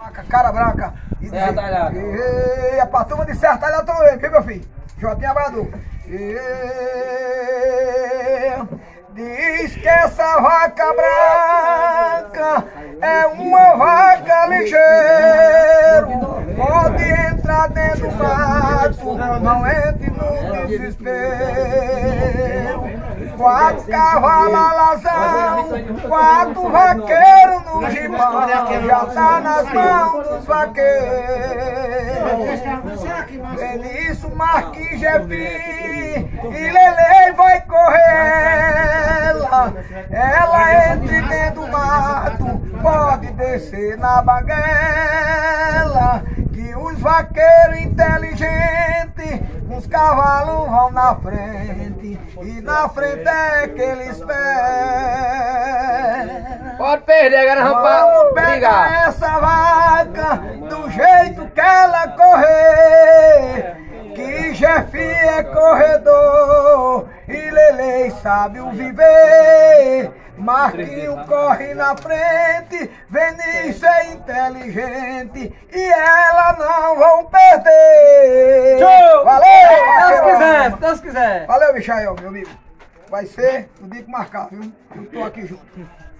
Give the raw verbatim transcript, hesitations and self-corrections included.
Cara branca. E Serra Talhada. E a pra turma de Serra Talhada também, viu, meu filho? Jotinha Abadu. Diz que essa vaca branca é uma vaca ligeira. Pode entrar dentro do mato, não entre no desespero. Quatro cavalos alazão, quatro vaqueiros no gibão, já tá nas mãos dos vaqueiros. Benício, Marquinhos, Jefi e Lele vai correr ela. Ela entra dentro do mato, pode descer na baguela. Que os vaqueiros inteligentes, os cavalos vão na frente, e na frente é que eles esperam. Pode perder, agora vamos Vamos pegar brigar. essa vaca do jeito que ela correr, que Jefi é corredor e Lele sabe o viver. Marquinho corre na frente, Benício é inteligente e ela não vão perder. Show! Valeu! Deus quiser, se Deus quiser. Valeu, Michael, meu amigo. Vai ser o dia que marcar, viu? Eu tô aqui junto.